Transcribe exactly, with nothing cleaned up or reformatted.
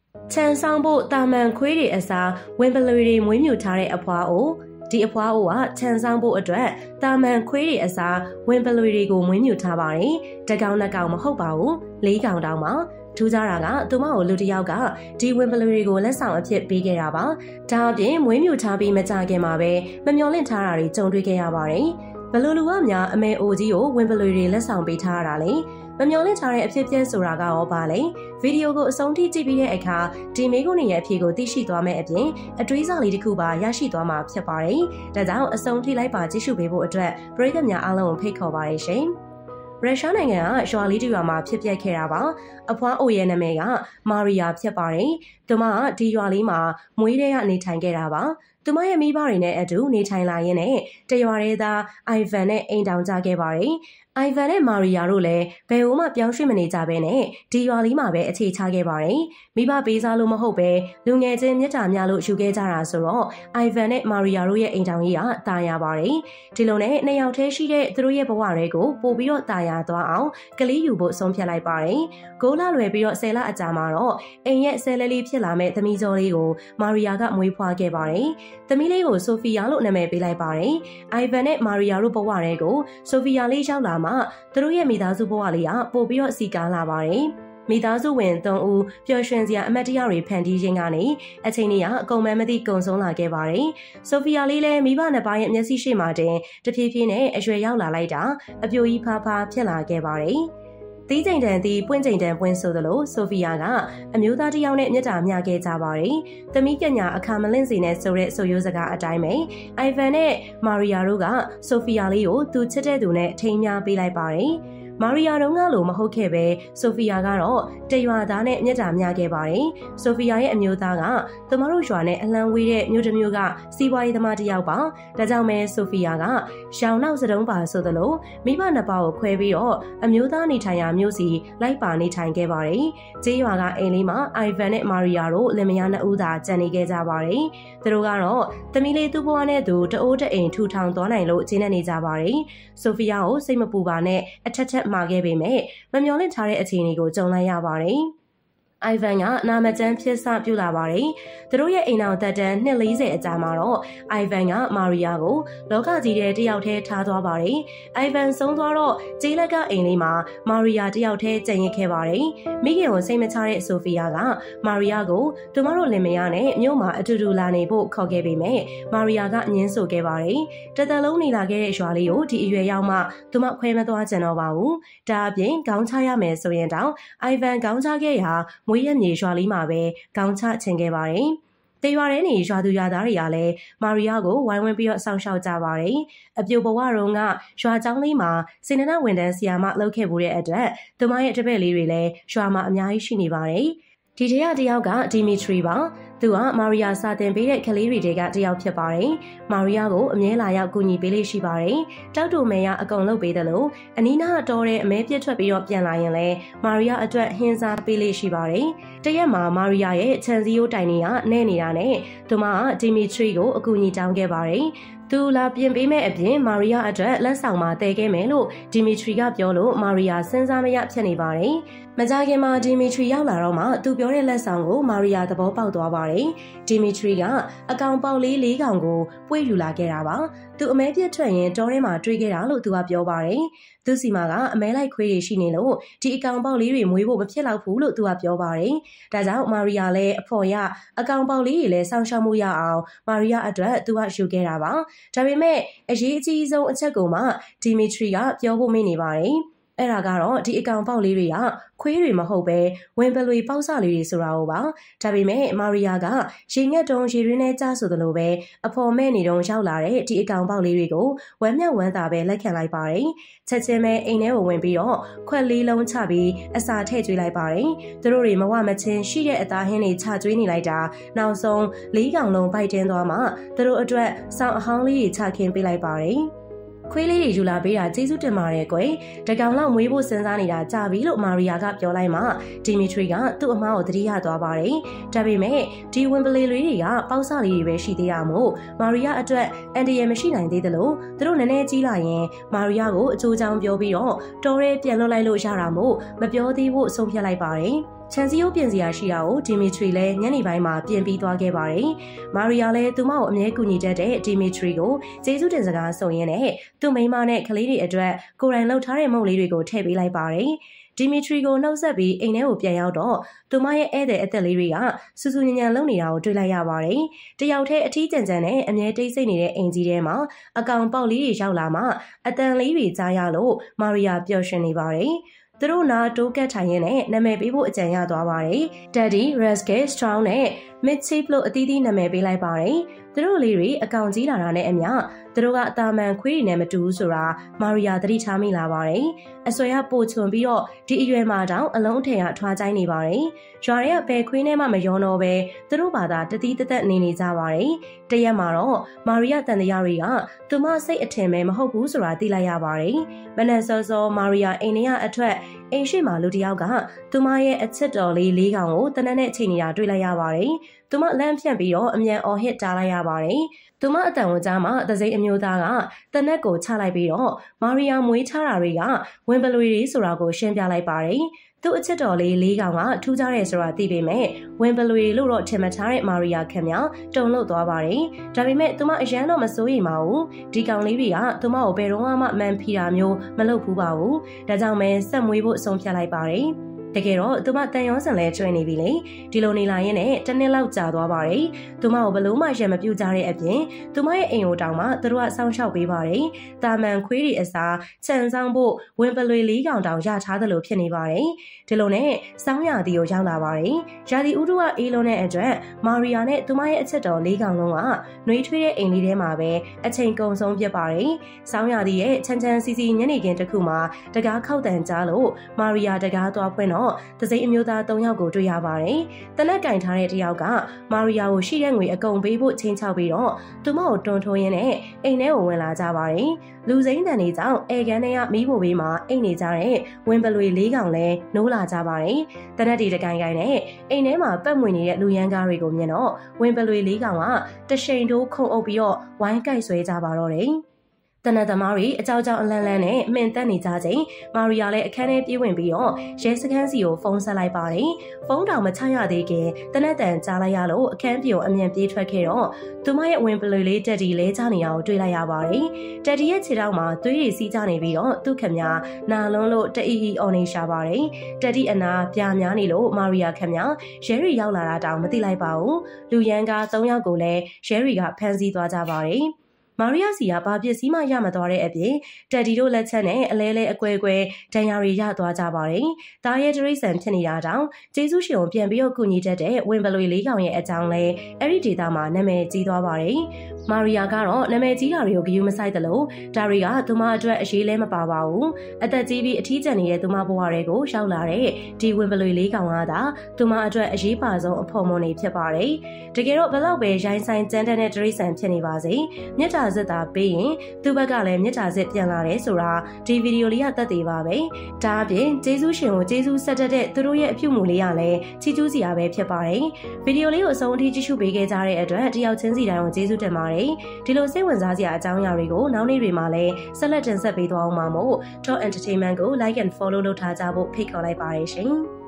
ချန်ဆောင်ဖို့တာမန်ခွေးတွေအစားဝင်ပလွေတွေမွေးမြူထားတဲ့အဖွားအိုဒီအဖွားအိုကချန်ဆောင်ဖို့အတွက်တာမန်ခွေးတွေအစားဝင်ပလွေတွေကိုမွေးမြူထားပါတယ်တကောင်နှစ်ကောင်မဟုတ်ပါဘူးလေးကောင်တောင်ပါထူးခြားတာကသူမကိုလူတစ်ယောက်ကဒီဝင်ပလွေတွေကိုလက်ဆောင်အဖြစ်ပေးခဲ့တာပါဒါအပြင်မွေးမြူထားပြီးမကြခင်မှာပဲမမျှော်လင့်ထားတာတွေကြုံတွေ့ခဲ့ရပါတယ်ဘလူလူကများအမေအိုကြီးကိုဝင်ပလွေတွေလက်ဆောင်ပေးထားရတာလေမမျှော်လင့်ထားတဲ့အဖြစ်အပျက်ဆိုတာကရောပါလေဗီဒီယိုကိုအဆုံးထိကြည့်ပြီးတဲ့အခါဒီမေကုန်းရဲ့အဖြစ်ကိုသိရှိသွားမယ့်အပြင်အတွေးစာလေးတစ်ခုပါရရှိသွားမှာဖြစ်ပါတယ်ဒါကြောင့်အဆုံးထိလိုက်ပါကြည့်ရှုပေးဖို့အတွက်ပရိသတ်များအားလုံးကိုဖိတ်ခေါ်ပါရရှင်ရုရှားနိုင်ငံကရွာလေးတစ်ရွာမှာဖြစ်ပျက်ခဲ့တာပါအဖွားအိုရဲ့နာမည်ကမာရီယာဖြစ်ပါတယ်သူမကဒီရွာလေးမှာမွေးတဲ့ကနေထိုင်ခဲ့တာပါသူမရဲ့မိဘတွေနဲ့အတူနေထိုင်လာရင်းနဲ့တရွာရဲသားအိုင်ဗန်နဲ့အိမ်တောင်ကြခဲ့ပါတယ်အိုင်ဗန်နဲ့မာရီယာတို့လည်းဘယ်ဟိုမှပြောင်းရွှေ့မနေကြဘဲနဲ့ဒီရွာလေးမှာပဲအခြေချခဲ့ပါတယ်မိဘပေးစားလို့မဟုတ်ပဲလူငယ်ချင်းမြတ်တာများလို့ယူခဲ့ကြတာဆိုတော့အိုင်ဗန်နဲ့မာရီယာတို့ရဲ့အိမ်တောင်ကြီးကတာယာပါတယ်ဒီလိုနဲ့နှစ်ယောက်တည်းရှိတဲ့သူတို့ရဲ့ဘဝတွေကိုပို့ပြီးတော့တာယာသွားအောင်ကလေးယူဖို့ဆုံးဖြတ်လိုက်ပါတယ်ကိုလာလွယ်ပြီးတော့ဆယ်လအကြာမှာတော့အိမ်ရဲ့ဆယ်လလေးဖြစ်လာမဲ့သမီးကျော်လေးကိုမာရီယာကမွေးဖွားခဲ့ပါတယ်သမီးလေးကိုဆိုဖီယာလို့နာမည်ပေးလိုက်ပါတယ်အိုင်ဗန်နဲ့မာရီယာတို့ဘဝတွေကိုဆိုဖီယာလေးရောက်လာမှသူတို့ရဲ့မိသားစုဘဝလေးကပို့ပြီးတော့စီကားလာပါတယ်မိသားစုဝင်သုံးဦးပျော်ရွှင်စရာအမတ်တရားတွေဖန်တီးခြင်းကနေအချိန်ကြီးကအကုန်မမသိကုံဆုံးလာခဲ့ပါတယ်ဆိုဖီယာလေးလည်းမိဘနှစ်ပါးရဲ့မျက်စိရှိမှတင်တဖြည်းဖြည်းနဲ့အရွယ်ရောက်လာလိုက်တာအပြိုကြီးဖားဖားဖြစ်လာခဲ့ပါတယ်တီးချိန်တန်တီးပွင့်ချိန်တန်ပွင့်ဆိုသလိုဆိုဖီယာကအမျိုးသားတစ်ယောက်နဲ့မြတ်တာမျှခဲ့ကြပါတယ်။သမီးကညာအခါမလင့်စီနဲ့ဆိုတဲ့ဆိုရိုးစကားအတိုင်းပဲအိုင်ဗန်နဲ့မာရီယာတို့ကဆိုဖီယာလေးကိုသူချစ်တဲ့သူနဲ့ထိန်းများပေးလိုက်ပါတယ်။မာရီယာတို့ကလို့မဟုတ်ခဲ့ပဲဆိုဖီယာကတော့တရွာသားနဲ့မြတ်တာမျှခဲ့ပါတယ်။ဆိုဖီယာရဲ့အမျိုးသားကသူမတို့ရွာနဲ့အလံဝေးတဲ့မြို့တစ်မြို့ကစီးပွားရေးသမားတစ်ယောက်ပါ။ဒါကြောင့်ပဲဆိုဖီယာကရောင်နောက်စတုံးပါဆိုသလိုမိဘနှစ်ပါးကိုခွဲပြီးတော့အမျိုးသားနေထိုင်ရာမြို့စီလိုက်ပါနေထိုင်ခဲ့ပါတယ်။ကျေးရွာကအိမ်လေးမှာအိုင်ဗန်နဲ့မာရီယာတို့လင်မယားနှစ်ဦးသာကျန်နေခဲ့ကြပါတယ်။သူတို့ကတော့သမီးလေးသူ့ဘဝနဲ့သူတအိုးတအိမ်ထူထောင်သွားနိုင်လို့ကျင်းနေကြပါတယ်။ဆိုဖီယာကိုစိတ်မပူပါနဲ့အထက်ထက်မှာခဲ့ပေမဲ့မမျှော်လင့်ထားတဲ့အခြေအနေကိုကြုံလိုက်ရပါတယ်။အိုင်ဗန်ကနာမကျန်းဖြစ်စပြုလာပါတယ်။သူတို့ရဲ့အိမ်အောင်သက်တမ်းနှစ်လေးဆယ်အကြာမှာတော့အိုင်ဗန်ကမာရီယာကိုလောကကြီးတဲ့တယောက်တည်းထားသွားပါတယ်။အိုင်ဗန်ဆုံးသွားတော့ကျေးလက်ကအိမ်လေးမှာမာရီယာတယောက်တည်းကျန်ရစ်ခဲ့ပါတယ်။မိခင်ကိုစိတ်မချတဲ့ဆိုဖီယာကမာရီယာကိုသူမတို့လင်မယားနဲ့မြို့မှာအတူတူလာနေဖို့ခေါ်ခဲ့ပေမဲ့မာရီယာကညှင်းဆိုခဲ့ပါတယ်။တသက်လုံးနေလာခဲ့တဲ့ရွာလေးကိုဒီအရွယ်ရောက်မှသူမခွဲမသွားကြတော့ပါဘူး။ဒါအပြင်ခေါင်းချရမယ်ဆိုရင်တောင်အိုင်ဗန်ခေါင်းချခဲ့ရာမွေးရမြေရွာလေးမှာပဲခေါင်းချချင်ခဲ့ပါတယ်။တေရွာထဲနေရွာသူရွာသားတွေကလည်းမာရီယာကိုဝိုင်းဝန်းပြီးတော့စောင့်ရှောက်ကြပါတယ်။အပြိုဘဝတုန်းကရွာကျောင်းလေးမှာစေနနာဝန်ထမ်းဆရာမလုပ်ခဲ့မှုတဲ့အတွက်သူမရဲ့တပည့်လေးတွေလည်းရွာမှာအများကြီးရှိနေပါတယ်။ဒီတယောက်တယောက်ကဒီမီထရီပါသူကမာရီယာစာတင်ပေးတဲ့ကလေးတွေကတယောက်ဖြစ်ပါတယ်။မာရီယာကိုအမြဲလာရောက်ကူညီပေးလေးရှိပါတယ်။တောက်တူမဲရအကုန်လုပ်ပေးတယ်လို့အနီးနားတော်တဲ့အမဲပြတ်ထွက်ပြီးတော့ပြန်လာရင်လည်းမာရီယာအတွက်ဟင်းစားပေးလေးရှိပါတယ်။တရက်မှာမာရီယာရဲ့ခြံစည်းရိုးတိုင်တွေကနဲနေတာနဲ့သူမကဒီမီထရီကိုအကူအညီတောင်းခဲ့ပါတယ်။သူလာပြင်ပေးမဲ့အပြင်မာရီယာအတွက်လက်ဆောင်မှာတည်ခဲ့မယ်လို့ဒီမီထရီကပြောလို့မာရီယာစဉ်းစားမရဖြစ်နေပါတယ်။မကြခင်မှာဒီမီထရီရောက်လာတော့မှသူပြောတဲ့လက်ဆောင်ကိုမာရီယာသဘောပေါက်သွားပါတယ်။ဒီမီထရီကအကောင်ပေါက်လေးလေးကောင်ကိုပွေ့ယူလာခဲ့တာပါ။သူအမဲပြတ်ထွက်ရင်တောထဲမှာတွေ့ခဲ့တာလို့သူကပြောပါတယ်။သူစီမာကအမဲလိုက်ခွေးတွေရှိနေလို့ဒီအကောင်ပေါက်လေးတွေမွေးဖို့မဖြစ်တော့ဘူးလို့သူကပြောပါတယ်။ဒါကြောင့်မာရီယာလည်းအဖော်ရအကောင်ပေါက်လေးတွေလည်းစောင့်ရှောက်မှုရအောင်မာရီယာအတွက်သူကယူခဲ့တာပါ။ဒါပေမဲ့အရေးအကြီးဆုံးအချက်ကိုမှဒီမီထရီကပြောဖို့မေ့နေပါတယ်။အဲ့ဒါကတော့ဒီအကောင်ပေါက်လေးတွေကခွေးတွေမဟုတ်ပဲဝင်ပလွေပေါက်စလေးတွေဆိုတာကိုပါဒါပေမဲ့မာရီယာကရေငက်တုံးရေရင်းနဲ့ကြားဆိုသလိုပဲအဖော်မဲ့နေတုံးရောက်လာတဲ့ဒီအကောင်ပေါက်လေးတွေကိုဝမ်းမြောက်ဝမ်းသာပဲလက်ခံလိုက်ပါတယ်ချက်ချင်းပဲအိမ်ထဲကိုဝင်ပြီးတော့ခွက်လေးလုံးချပြီးအစာထည့်ကျွေးလိုက်ပါတယ်သူတို့တွေမဝမချင်းရှိတဲ့အသားဟင်းတွေချကျွေးနေလိုက်တာနောက်ဆုံးလေးကောင်လုံးပိုက်တင်းသွားမှသူတို့အတွက်စောင်းအဟောင်းလေးတွေချခင်းပေးလိုက်ပါတယ်ခွေးလေးတွေယူလာပေးတာကျေးဇူးတင်ပါတယ်ကွယ်တကောင်လောက်မွေးဖို့စဉ်းစားနေတာကြာပြီလို့မာရီယာကပြောလိုက်မှဒီမီထရီကသူ့အမားကိုသတိရသွားပါတယ်ဒါပေမဲ့ဒီဝင်ပလေလေးတွေကပေါက်စလေးတွေပဲရှိသေးတာမို့မာရီယာအတွက်အန်တီရယ်မရှိနိုင်သေးတယ်လို့သူတို့နည်းနည်းကြီးလာရင်မာရီယာကိုအချိုးချောင်းပြောပြီးတော့တော်ရဲပြန်လွတ်လိုက်လို့ရတာမို့မပြောသေးဘူးဆုံးဖြတ်လိုက်ပါတယ်ခြံစည်းရိုးပြင်စရာရှိတာကိုဒီမီထရီလည်းညနေပိုင်းမှာပြင်ပြီးသွားခဲ့ပါတယ်။မာရီယာလည်းသူမကိုအမြဲကူညီတတ်တဲ့ဒီမီထရီကိုကျေးဇူးတင်စကားဆိုရင်းနဲ့သူ့မိန်းမနဲ့ကလေးတွေအတွက်ကိုယ်တိုင်လှုပ်ထားတဲ့မုန့်လေးတွေကိုထည့်ပေးလိုက်ပါတယ်။ဒီမီထရီကိုနှုတ်ဆက်ပြီးအိမ်ထဲကိုပြန်ရောက်တော့သူမရဲ့ဧည့်သည်အသက်လေးတွေကစူးစူးညံ့ညံ့လုံနေတာကိုတွေ့လိုက်ရပါတယ်။တယောက်တည်းအထီးကျန်ကျန်နဲ့အမြဲတိတ်ဆိတ်နေတဲ့အိမ်ကြီးထဲမှာအကောင်ပေါက်လေးတွေရောက်လာမှအတန်လေးတွေကြားရလို့မာရီယာပျော်ရွှင်နေပါတယ်။သူတို့နာတိုးကတ်ထိုင်ရင်းနဲ့နာမည်ပေးဖို့အကြံရသွားပါတယ်။ Daddy, Rascal, Strong နဲ့ Mid-Chief လို့အသီးသီးနာမည်ပေးလိုက်ပါတယ်။သူတို့လေးတွေအကောင်ကြီးလာတာနဲ့အမျှသူတို့ကအတာမန်ခွေးတွေနဲ့မတူဘူးဆိုတာမာရီယာသတိထားမိလာပါတယ်။အဆွဲရပိုချွန်ပြီးတော့ဒီအရွယ်မှာတောင်အလုံးအထည်ကထွားချိုင်းနေပါတယ်။ရွာတွေကဘယ်ခွေးနဲ့မှမရောတော့ပဲသူတို့ဘာသာတတိတသက်နေနေကြပါတယ်။တရက်မှာတော့မာရီယာတန်တရားတွေကသူမစိတ်အထင်ပဲမဟုတ်ဘူးဆိုတာသိလိုက်ရပါတယ်။မနက်စောစောမာရီယာအိမ်ထဲကအထွက်အိမ်ရှိမှလူတယောက်ကသူမရဲ့အချစ်တော်လေးလေးကောင်ကိုတနက်နဲ့ချိန်နေတာတွေ့လိုက်ရပါတယ်။သူမလမ်းဖြန့်ပြီးတော့အမြန်အော်ဟစ်တားလိုက်ရပါတယ်။သူမအတန်ဝန်ကြားမှာသစိမ်းအမျိုးသားကတနက်ကိုချလိုက်ပြီးတော့မာရီယာမွေးထားတာတွေကဝင်ပလွေတွေဆိုတာကိုရှင်းပြလိုက်ပါတယ်။သူ့အချစ်တော်လေးလေးကောင်ကထူးခြားတယ်ဆိုတာသိပေမဲ့ဝင်ပလွေလို့တော့ထင်မှတ်ထားတဲ့မာရီယာခင်ဗျာတုံ့လို့သွားပါတယ်။ဒါပေမဲ့သူမအရန်တော့မစိုးရိမ်ပါဘူး။ဒီကောင်လေးတွေကသူမကိုဘယ်တော့မှမန်ဖီတာမျိုးမလုပ်ဘူးပါဘူး။ဒါကြောင့်ပဲဆက်မွေးဖို့အဆုံးဖြတ်လိုက်ပါတယ်။တကယ်တော့သူမတန်ရောစံလဲကျွေးနေပြီလေဒီလိုနေလာရင်လည်းတစ်နှစ်လောက်ကြာသွားပါတယ်သူမကိုဘလို့မှရံမပြူကြတဲ့အပြင်သူမရဲ့အိမ်ကိုတောင်မှသူတို့ကစောင့်ရှောက်ပေးပါတယ်တာမန်ခွေးတွေအစားခြံဆောင်ဖို့ဝင်ပလွေလေးကောင်တောင်ရထားသလိုဖြစ်နေပါတယ်ဒီလိုနဲ့စောင်းရာသီကိုရောက်လာပါတယ်ရာသီဥတုကအေးလုံးတဲ့အတွက်မာရီယာနဲ့သူမရဲ့အချစ်တော်လေးကောင်လုံးကနှွေးထွေးတဲ့အိမ်လေးထဲမှာပဲအချိန်ကုန်ဆုံးပြပါတယ်စောင်းရာသီရဲ့ချမ်းချမ်းစီစီညနေခင်းတစ်ခုမှာတကားခောက်တန်ကြားလို့မာရီယာတကားသွားဖွင့်တော့တစိမ့်အမျိုးသား၃ယောက်ကိုတွေ့ရပါတယ်။တနက်ကင်ထားတဲ့တယောက်ကမာရီယာကိုရှိတဲ့ငွေအကုန်ပေးဖို့ချင်းချောက်ပြီးတော့သူမကိုတွန်းထိုးရင်းနဲ့အိမ်ထဲကိုဝင်လာကြပါတယ်။လူစိမ့်တန်တွေကြောင့်အဲကန်ထဲကမီးဖိုဘေးမှာအိမ်နေကြတဲ့ဝင်ပလွေလေးကောင်လည်းနိုးလာကြပါတယ်။တနက်တီတကိုင်ကိုင်နဲ့အိမ်ထဲမှာပတ်မွေနေတဲ့လူရန်ကားတွေကိုမြင်တော့ဝင်ပလွေလေးကောင်ကတရှိန်တိုးခုံအုပ်ပြီးတော့ဝိုင်းကိုက်ဆွဲကြပါတော့တယ်။တနက်သမားတွေအကြောက်ကြောက်အလန့်လန့်နဲ့အမှန်တက်နေကြချိန်မာရီယာလည်းအခန်းထဲပြေးဝင်ပြီးတော့ရဲစခန်းစီကိုဖုန်းဆက်လိုက်ပါတယ်။ဖုန်းတောင်မချရသေးခင်တနက်တန်ကြားလိုက်ရလို့အခန်းပြေကိုအမြန်ပြေးထွက်ခဲ့တော့သူမရဲ့ဝင်ပလွေလေးတက်တီလဲချနေအောင်တွေ့လိုက်ရပါတယ်။တက်တီရဲ့ခြေထောက်မှာသွေးတွေစီးကြနေပြီးတော့သူ့ခင်များနာလုံးလို့တအီအီအော်နေရှာပါတယ်။တက်တီအနာပြာများနေလို့မာရီယာခင်များရဲရီရောက်လာတာတောင်မသိလိုက်ပါဘူး။လူရန်ကား၃ယောက်ကိုလည်းရဲရီကဖမ်းဆီးသွားကြပါတယ်။မာရီယာစီကဘာပစ္စည်းမှရမသွားတဲ့အပြင်တက်ဒီတို့လက်ချက်နဲ့အလဲလဲအကွဲကွဲဒဏ်ရာတွေရသွားကြပါတယ်။တားရဲ့တရိတ်ဆန်ဖြစ်နေတာတောင်ကျေးဇူးရှင်ကိုပြန်ပြီးတော့ကူညီတတ်တဲ့ဝင်ပလွေလေးကောင်ရဲ့အကြောင်းလဲအဲ့ဒီဒေတာမှာနာမည်ကြီးသွားပါတယ်။မာရီယာကတော့နာမည်ကြီးတာတွေကိုဂရုမစိုက်သလိုဒါတွေကသူမအတွက်အရေးလဲမပါပါဘူး။အသက်ကြီးပြီးအထီးကျန်နေတဲ့သူမဘဝတွေကိုရောက်လာတဲ့ဒီဝင်ပလွေလေးကောင်ကသာသူမအတွက်အရေးပါဆုံးအဖို့မွန်နေဖြစ်ပါတယ်။တကယ်တော့ဘလောက်ပဲရိုင်းဆိုင်ကြမ်းတမ်းတဲ့တရိတ်ဆန်ဖြစ်နေပါစေမြတ်တာစစ်သားပေးရင်သူ့ဘက်ကလည်းမြတ်တာစစ်ပြန်လာတယ်ဆိုတာဒီဗီဒီယိုလေးကသက်သေပါပဲဒါအပြင်ကျေးဇူးရှင်ကိုကျေးဇူးဆက်တတ်တဲ့သူတို့ရဲ့အပြုမှုလေးကလည်းချီးကျူးစရာပဲဖြစ်ပါတယ်ဗီဒီယိုလေးကိုအဆုံးအထိကြည့်ရှုပေးခဲ့ကြတဲ့အတွက်တယောက်ချင်းစီတိုင်းကိုကျေးဇူးတင်ပါတယ်ဒီလိုစိတ်ဝင်စားစရာအကြောင်းအရာတွေကိုနောက်နေ့တွေမှာလည်းဆက်လက်တင်ဆက်ပေးသွားအောင်ပါမို့ Top Entertainment ကို like and follow လုပ်ထားကြဖို့ဖိတ်ခေါ်လိုက်ပါတယ်ရှင်